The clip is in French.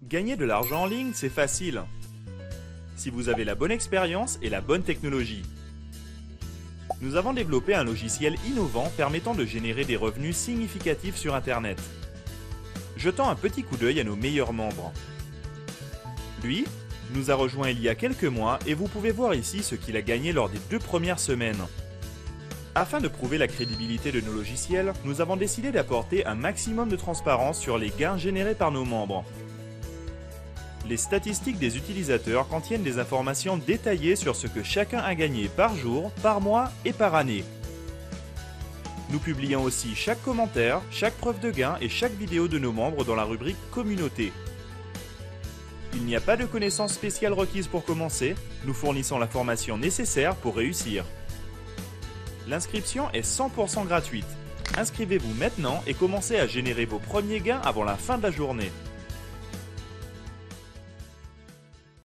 Gagner de l'argent en ligne, c'est facile. Si vous avez la bonne expérience et la bonne technologie. Nous avons développé un logiciel innovant permettant de générer des revenus significatifs sur Internet. Jetons un petit coup d'œil à nos meilleurs membres. Lui, nous a rejoint il y a quelques mois et vous pouvez voir ici ce qu'il a gagné lors des 2 premières semaines. Afin de prouver la crédibilité de nos logiciels, nous avons décidé d'apporter un maximum de transparence sur les gains générés par nos membres. Les statistiques des utilisateurs contiennent des informations détaillées sur ce que chacun a gagné par jour, par mois et par année. Nous publions aussi chaque commentaire, chaque preuve de gain et chaque vidéo de nos membres dans la rubrique Communauté. Il n'y a pas de connaissances spéciales requises pour commencer, nous fournissons la formation nécessaire pour réussir. L'inscription est 100% gratuite. Inscrivez-vous maintenant et commencez à générer vos premiers gains avant la fin de la journée.